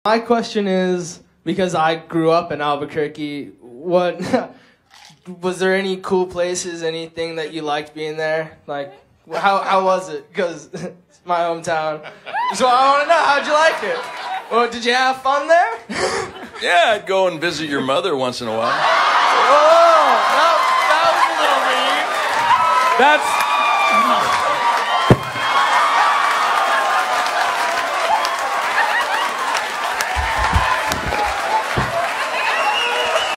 My question is, because I grew up in Albuquerque, what was there any cool places, anything that you liked being there? Like, how was it? Because it's my hometown. So I want to know, how'd you like it? Well, did you have fun there? Yeah, I'd go and visit your mother once in a while. Oh, that was a little mean. That's